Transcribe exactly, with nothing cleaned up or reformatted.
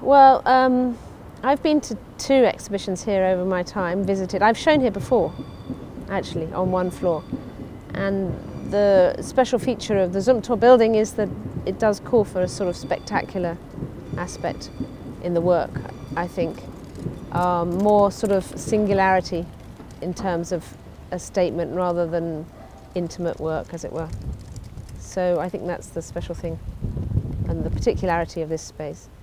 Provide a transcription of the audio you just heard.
Well, um, I've been to two exhibitions here over my time, visited. I've shown here before, actually, on one floor. And the special feature of the Zumthor building is that it does call for a sort of spectacular aspect in the work, I think. Um, more sort of singularity in terms of a statement rather than intimate work, as it were. So I think that's the special thing and the particularity of this space.